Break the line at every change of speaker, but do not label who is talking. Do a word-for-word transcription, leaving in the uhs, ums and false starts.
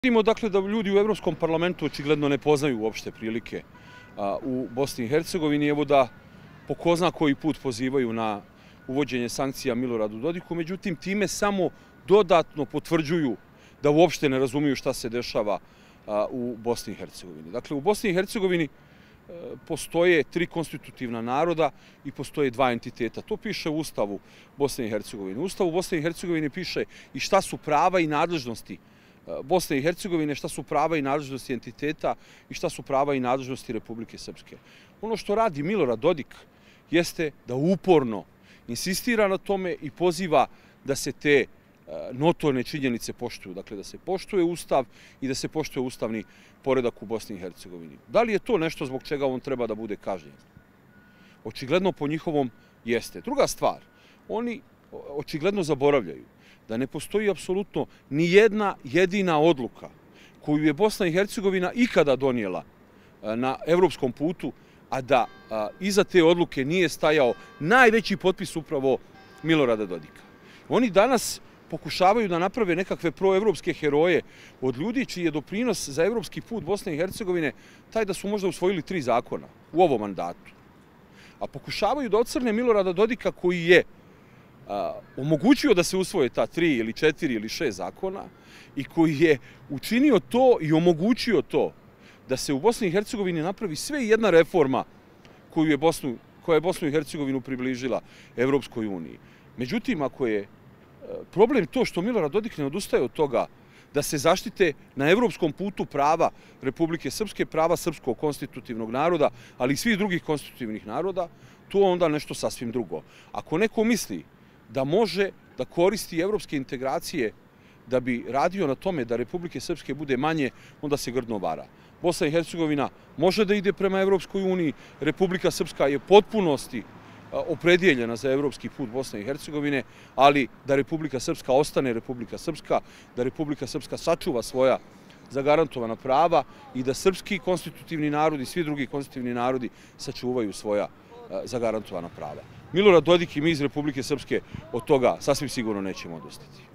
Vidimo dakle da ljudi u Evropskom parlamentu očigledno ne poznaju uopšte prilike u Bosni i Hercegovini. Evo da po ko zna koji put pozivaju na uvođenje sankcija Miloradu Dodiku, međutim time samo dodatno potvrđuju da uopšte ne razumiju šta se dešava u Bosni i Hercegovini. Dakle, u Bosni i Hercegovini postoje tri konstitutivna naroda i postoje dva entiteta. To piše u Ustavu Bosne i Hercegovine. U Ustavu Bosne i Hercegovine piše i šta su prava i nadležnosti Bosne i Hercegovine, šta su prava i nadležnosti entiteta i šta su prava i nadležnosti Republike Srpske. Ono što radi Milorad Dodik jeste da uporno insistira na tome i poziva da se te notorne činjenice poštuju. Dakle, da se poštuje Ustav i da se poštuje ustavni poredak u Bosni i Hercegovini. Da li je to nešto zbog čega on treba da bude kažnjen? Očigledno po njihovom jeste. Druga stvar, oni očigledno zaboravljaju da ne postoji apsolutno ni jedna jedina odluka koju je Bosna i Hercegovina ikada donijela na evropskom putu, a da iza te odluke nije stajao najveći potpis upravo Milorada Dodika. Oni danas pokušavaju da naprave nekakve proevropske heroje od ljudi čiji je doprinos za evropski put Bosne i Hercegovine taj da su možda usvojili tri zakona u ovom mandatu. A pokušavaju da ocrne Milorada Dodika koji je omogućio da se usvoje ta tri ili četiri ili šest zakona i koji je učinio to i omogućio to da se u Bosni i Hercegovini napravi sve jedna reforma koju je Bosnu, koja je Bosnu i Hercegovinu približila Evropskoj uniji. Međutim, ako je problem to što Milorad Dodik ne odustaje od toga da se zaštite na evropskom putu prava Republike Srpske, prava srpskog konstitutivnog naroda, ali i svih drugih konstitutivnih naroda, to je onda nešto sasvim drugo. Ako neko misli da može da koristi evropske integracije da bi radio na tome da Republike Srpske bude manje, onda se grdno vara. Bosna i Hercegovina može da ide prema Evropskoj uniji, Republika Srpska je potpunosti opredijeljena za evropski put Bosne i Hercegovine, ali da Republika Srpska ostane Republika Srpska, da Republika Srpska sačuva svoja zagarantovana prava i da srpski konstitutivni narodi i svi drugi konstitutivni narodi sačuvaju svoja zagarantovana prava. Milorad Dodik i mi iz Republike Srpske od toga sasvim sigurno nećemo odustati.